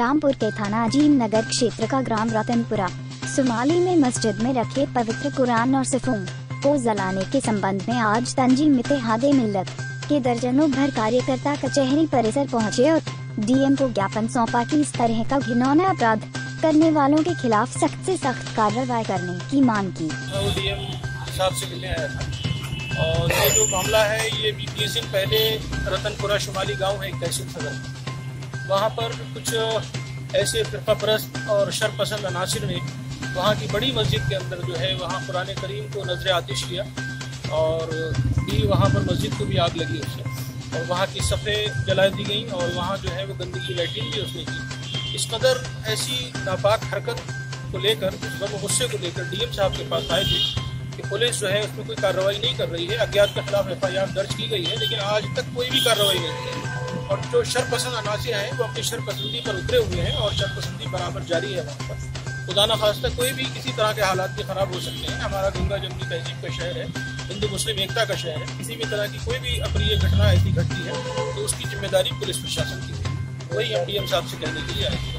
रामपुर के थाना अजीम नगर क्षेत्र का ग्राम रतनपुरा सुमाली में मस्जिद में रखे पवित्र कुरान और सिफों को जलाने के संबंध में आज तंजीम इत्तेहादे मिल्लत के दर्जनों भर कार्यकर्ता कचहरी परिसर पहुंचे और डीएम को ज्ञापन सौंपा कि इस तरह का घिनौना अपराध करने वालों के खिलाफ सख्त से सख्त कार्रवाई करने की मांग की। डीएम साहब से मिलने आया था और ये जो मामला है ये 20 दिन पहले रतनपुरा शुमाली गांव है तहसील सदर, वहाँ पर कुछ ऐसे फिरकापरस्त और शरपसंद अनासिर ने वहाँ की बड़ी मस्जिद के अंदर जो है वहाँ कुरान करीम को नजर आतिश किया और भी वहाँ पर मस्जिद को भी आग लगी उससे और वहाँ की सफ़ें जला दी गई और वहाँ जो है वो गंदगी लैट्रिन भी उसने की। इस कदर ऐसी नापाक हरकत को लेकर वो गुस्से को लेकर डीएम साहब के पास आए थे कि पुलिस जो है उसमें कोई कार्रवाई नहीं कर रही है। अज्ञात के खिलाफ FIR दर्ज की गई है लेकिन आज तक कोई भी कार्रवाई नहीं की और जो शरपसंद अनासिर हैं वो अपनी शरपसंदी पर उतरे हुए हैं और शरपसंदी बराबर जारी है वहाँ पर। खुदा न खास्ता कोई भी किसी तरह के हालात भी ख़राब हो सकते हैं। हमारा गंगा जमुनी तहजीब का शहर है, हिंदू मुस्लिम एकता का शहर है। किसी भी तरह की कोई भी अप्रिय घटना ऐसी घटती है तो उसकी जिम्मेदारी पुलिस प्रशासन की है। वही हम डीएम साहब से कहने के लिए आए।